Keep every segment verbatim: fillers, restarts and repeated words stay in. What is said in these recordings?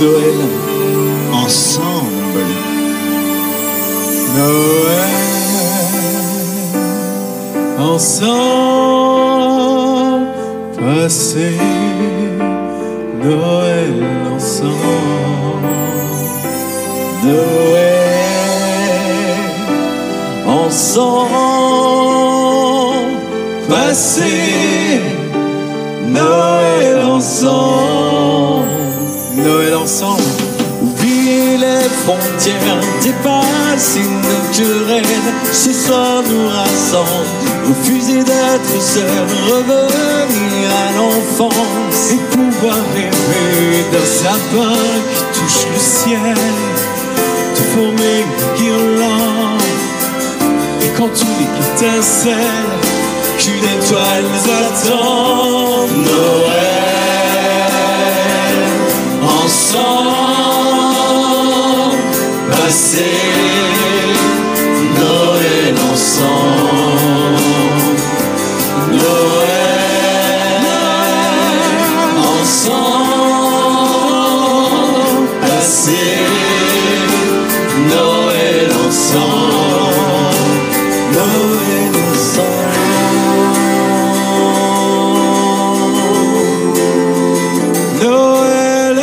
Noël ensemble. Noël ensemble, passer Noël ensemble. Noël ensemble, passer Noël ensemble. Noël ensemble, oublier les frontières, dépasser nos querelles. Ce soir nous rassemble, refuser d'être seul, revenir à l'enfance et pouvoir rêver d'un sapin qui touche le ciel, de former une guirlande. Et quand tout étincelle, qu'une étoile nous attend. Noël ensemble, passer Noël ensemble. Noël ensemble, passer Noël ensemble. Noël ensemble. Noël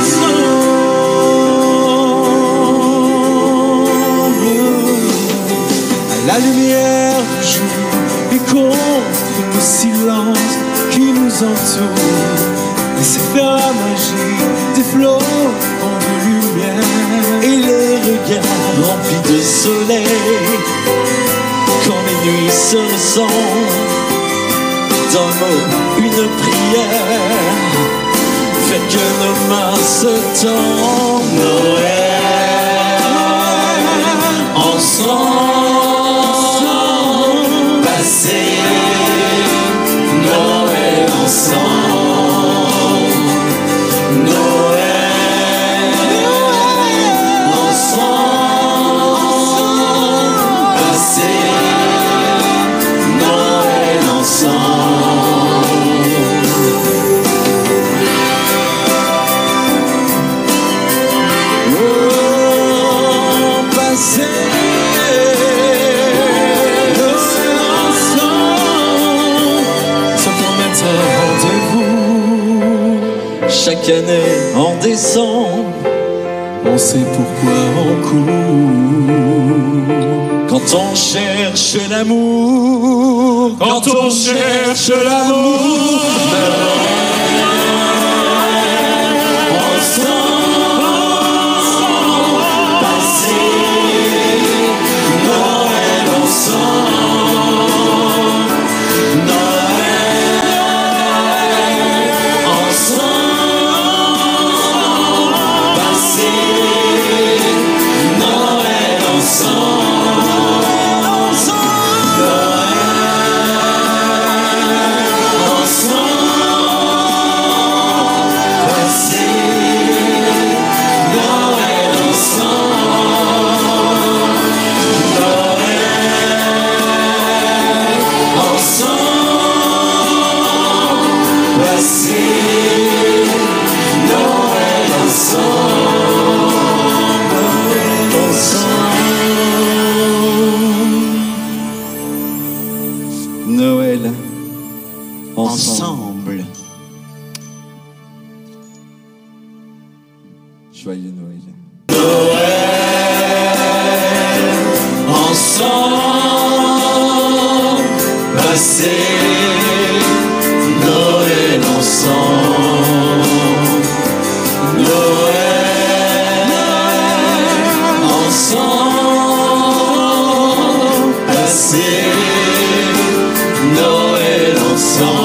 ensemble. À la lumière du jour et contre le silence qui nous entoure, laissez faire la magie des flots en de lumière et les regards remplis de soleil. Quand les nuits se ressemblent, dans le mot une prière, faites que nos mains se tendent. Noël ensemble, passer Noël ensemble. Noël ensemble, passer Noël ensemble. Oh, passer Noël ensemble. Sans qu'on mette un rendez-vous chaque année en décembre, on sait pourquoi on court. Quand on cherche l'amour, quand on cherche l'amour, ensemble, passer Noël ensemble. Noël ensemble, passer Noël ensemble. Noël ensemble. Joyeux Noël. Noël ensemble, passer Noël ensemble. Noël ensemble, passer Noël ensemble.